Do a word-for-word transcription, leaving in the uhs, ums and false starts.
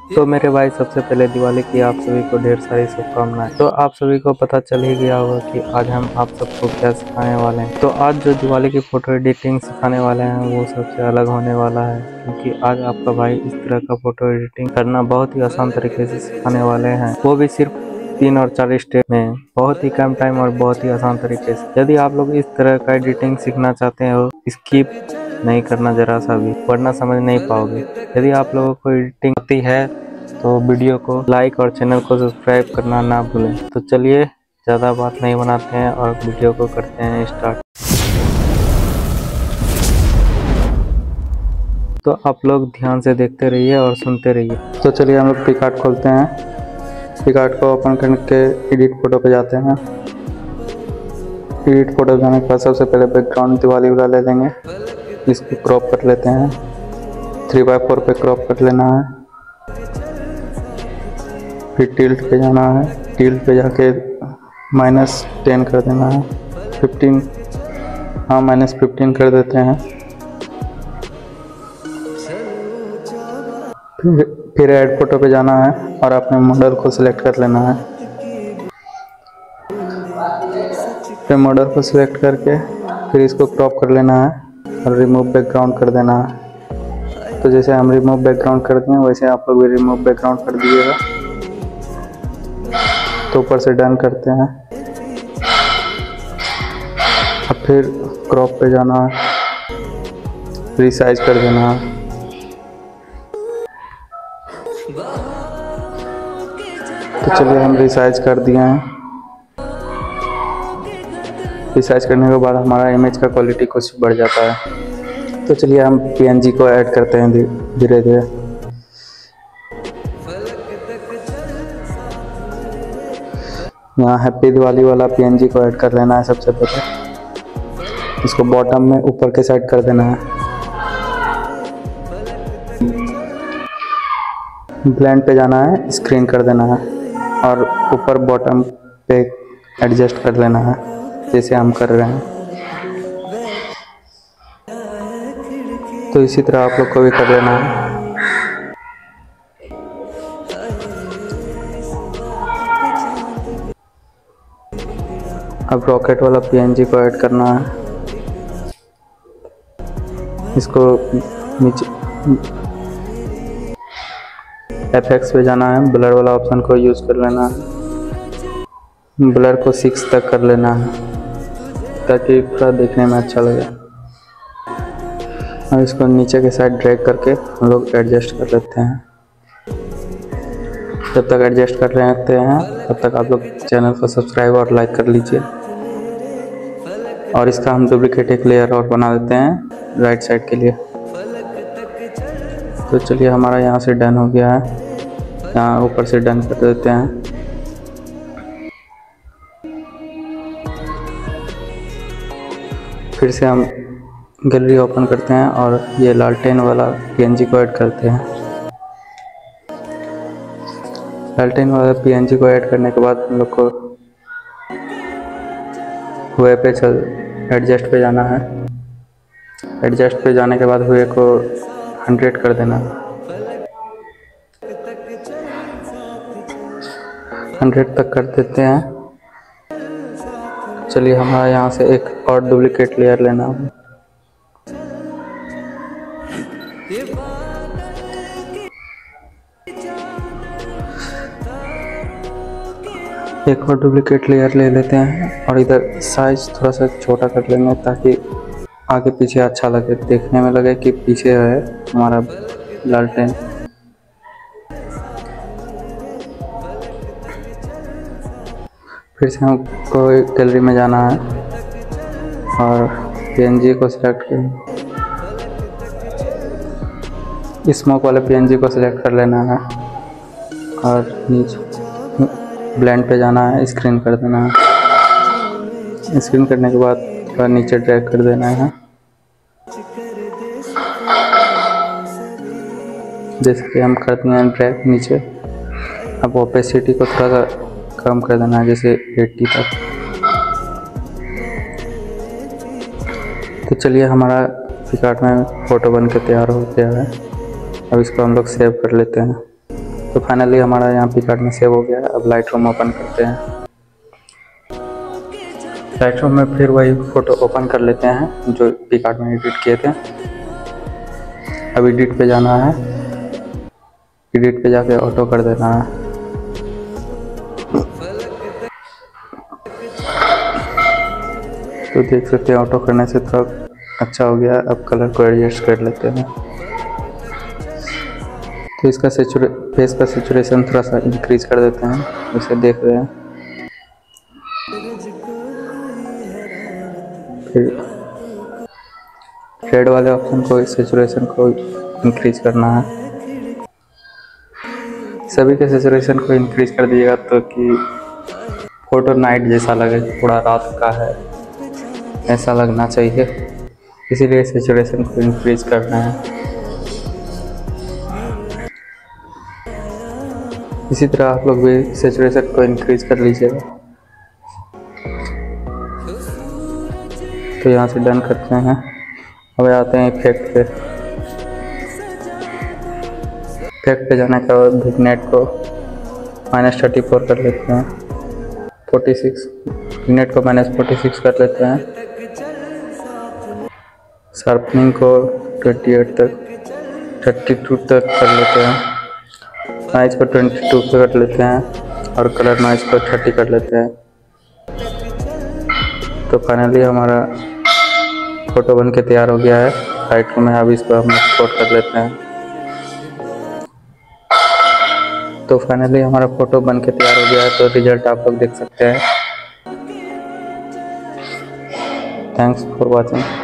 तो मेरे भाई, सबसे पहले दिवाली की आप सभी को ढेर सारी शुभकामनाएं। तो आप सभी को पता चल ही गया होगा कि आज हम आप सबको क्या सिखाने वाले हैं। तो आज जो दिवाली की फोटो एडिटिंग सिखाने वाले हैं वो सबसे अलग होने वाला है, क्योंकि आज आपका भाई इस तरह का फोटो एडिटिंग करना बहुत ही आसान तरीके से सिखाने वाले हैं, वो भी सिर्फ तीन और चार स्टेप में, बहुत ही कम टाइम और बहुत ही आसान तरीके से। यदि आप लोग इस तरह का एडिटिंग सीखना चाहते हो, स्किप नहीं करना जरा सा भी, वरना समझ नहीं पाओगे। यदि आप लोगों को एडिटिंग आती है तो वीडियो को लाइक और चैनल को सब्सक्राइब करना ना भूलें। तो चलिए ज़्यादा बात नहीं बनाते हैं और वीडियो को करते हैं स्टार्ट। तो आप लोग ध्यान से देखते रहिए और सुनते रहिए। तो चलिए हम लोग पिकआर्ट खोलते हैं। पिकआर्ट को ओपन करके एडिट फोटो पे जाते हैं। एडिट फोटो जाने के बाद सबसे पहले बैकग्राउंड दिवाली वाला ले लेंगे। इसको क्रॉप कर लेते हैं। थ्री बाई फोर पे क्रॉप कर लेना है। फिर टिल्ट पे जाना है। टिल्ट पे जाके माइनस टेन कर देना है। फिफ्टीन, हाँ माइनस फिफ्टीन कर देते हैं। फिर फिर ऐड फोटो पे जाना है और अपने मॉडल को सिलेक्ट कर लेना है। फिर मॉडल को सिलेक्ट करके फिर इसको क्रॉप कर लेना है और रिमूव बैकग्राउंड कर देना है। तो जैसे हम रिमूव बैकग्राउंड करते हैं वैसे आप लोग भी रिमूव बैकग्राउंड कर दीजिएगा। तो ऊपर से डन करते हैं। अब फिर क्रॉप पे जाना है, रिसाइज कर देना है। तो चलिए हम रिसाइज कर दिए हैं। रिसाइज करने के बाद हमारा इमेज का क्वालिटी कुछ बढ़ जाता है। तो चलिए हम पीएनजी को ऐड करते हैं धीरे धीरे। यहाँ हैप्पी दिवाली वाला पीएनजी को ऐड कर लेना है सबसे पहले। इसको बॉटम में ऊपर के साइड कर देना है। ब्लेंड पे जाना है, स्क्रीन कर देना है और ऊपर बॉटम पे एडजस्ट कर लेना है जैसे हम कर रहे हैं। तो इसी तरह आप लोग को भी कर लेना है। अब रॉकेट वाला पीएनजी को ऐड करना है। इसको नीचे एफएक्स पे जाना है, ब्लर वाला ऑप्शन को यूज़ कर लेना है। ब्लर को सिक्स तक कर लेना है ताकि थोड़ा देखने में अच्छा लगे। और इसको नीचे के साइड ड्रैग करके हम लोग एडजस्ट कर लेते हैं। जब तक एडजस्ट कर लेते हैं तब तक आप लोग चैनल को सब्सक्राइब और लाइक कर लीजिए। और इसका हम डुप्लीकेट एक लेयर और बना देते हैं राइट साइड के लिए। तो चलिए हमारा यहाँ से डन हो गया है। यहाँ ऊपर से डन कर देते हैं। फिर से हम गैलरी ओपन करते हैं और ये लालटेन वाला पीएनजी को ऐड करते हैं। लालटेन वाला पीएनजी को ऐड करने के बाद हम लोग को हुए पे चल एडजस्ट पे जाना है। एडजस्ट पे जाने के बाद हुए को हंड्रेड कर देना है। हंड्रेड तक कर देते हैं। चलिए हमारा यहाँ से एक और डुप्लीकेट लेयर लेना है। एक और डुप्लीकेट लेयर ले लेते हैं और इधर साइज थोड़ा सा छोटा कर लेंगे ताकि आगे पीछे अच्छा लगे, देखने में लगे कि पीछे है हमारा लालटेन। फिर से हमको गैलरी में जाना है और पीएनजी को सिलेक्ट करें। स्मोक वाले पीएनजी को सिलेक्ट कर लेना है और नीचे ब्लेंड पे जाना है, स्क्रीन कर देना है। स्क्रीन करने के बाद थोड़ा नीचे ड्रैग कर देना है जैसे कि हम करते हैं ड्रैग नीचे। अब ओपेसिटी को थोड़ा सा कम कर देना है जैसे अस्सी तक। तो चलिए हमारा पिकआर्ट में फ़ोटो बन के तैयार हो गया है। अब इसको हम लोग सेव कर लेते हैं। तो फाइनली हमारा यहाँ पिकआर्ट में सेव हो गया है। अब लाइट रूम ओपन करते हैं। लाइट रूम में फिर वही फ़ोटो ओपन कर लेते हैं जो पिकआर्ट में एडिट किए थे। अब एडिट पे जाना है, एडिट पे जाके ऑटो कर देना है। तो देख सकते हैं ऑटो करने से थोड़ा अच्छा हो गया। अब कलर को एडजस्ट कर लेते हैं। तो इसका सेचुरे फेस का सेचुरेशन थोड़ा सा इंक्रीज कर देते हैं, इसे देख रहे हैं। फिर शेड वाले ऑप्शन को, सेचुरेशन को इंक्रीज करना है। सभी के सेचुरेशन को इंक्रीज कर दिएगा तो कि फोटो नाइट जैसा लगे, थोड़ा रात का है ऐसा लगना चाहिए, इसीलिए सेचुरेशन को इंक्रीज करना है। इसी तरह आप लोग भी सेचुरेशन को इंक्रीज कर लीजिएगा। तो यहाँ से डन करते हैं। अब आते हैं इफेक्ट पे। इफेक्ट पे जाने के बाद विग्नेट को माइनस थर्टी फोर कर लेते हैं, फोर्टी सिक्स विग्नेट को माइनस फोर्टी सिक्स कर लेते हैं। शार्पनिंग को ट्वेंटी एट तक, थर्टी टू तक कर लेते हैं। नॉइज़ को ट्वेंटी टू पे कर लेते हैं और कलर नॉइज़ को थर्टी कर लेते हैं। तो फाइनली हमारा फ़ोटो बन के तैयार हो गया है लाइट रूम में। अब इसको हम एक्सपोर्ट कर लेते हैं। तो फाइनली हमारा फ़ोटो बन के तैयार हो गया है। तो रिजल्ट आप लोग देख सकते हैं। Thanks for watching.